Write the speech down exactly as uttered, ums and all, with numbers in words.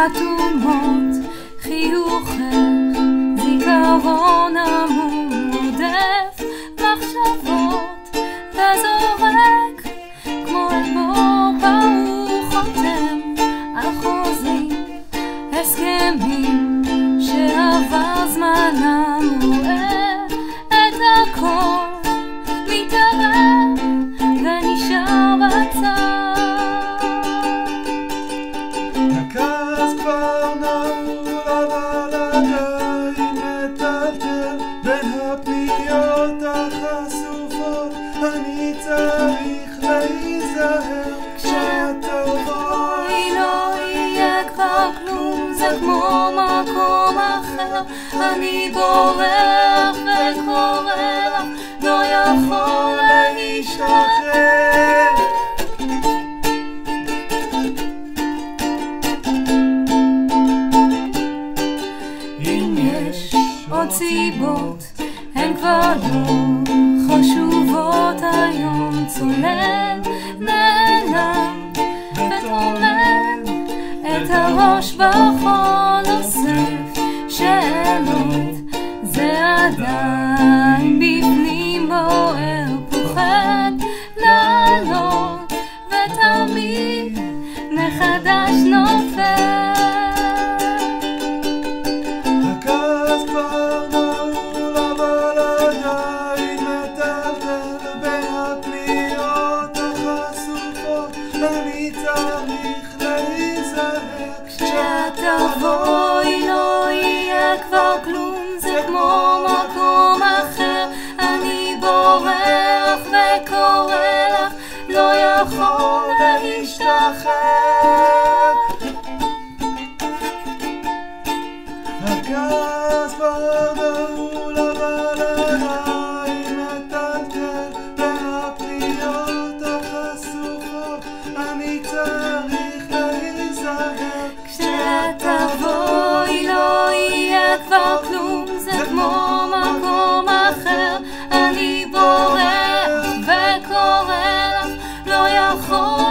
אטומות, חיוכך, זיכרון עמום עודף מחשבות וזורק כמו אל בור ברוך חותם על חוזים, הסכמים שעבר זמנם רואה את הכל מתערב ונשאר בצד. הכעס כבר נעול אבל עדיין מטלטל בין הפניות החשופות, אני צריך להיזהר כשתבואי לא יהיה כבר כלום, זה כמו מקום אחר, אני בורח וקורא לך, לא יכול להשתחרר. אם יש עוד סיבות הן כבר לא חשובות היום, צולל נעלם וטומן את הראש בחול, אוסף שאלות זה עדיין בפנים בוער, פוחד לעלות ותמיד מחדש נופל. הכעס כבר נעול אבל עדיין מטלטל בין הפניות החשופות, אני צריך להיזהר כשתבואי לא יהיה כבר כלום, זה כמו מקום אחר, אני בורח וקורא לך, לא יכול להשתחרר. הכעס כבר נעול אבל עדיין מטלטל בין הפניות החשופות, אני צריך להיזהר כשתבואי לא יהיה כבר כלום, זה כמו מקום אחר, אני בורח וקורא לך, לא יכול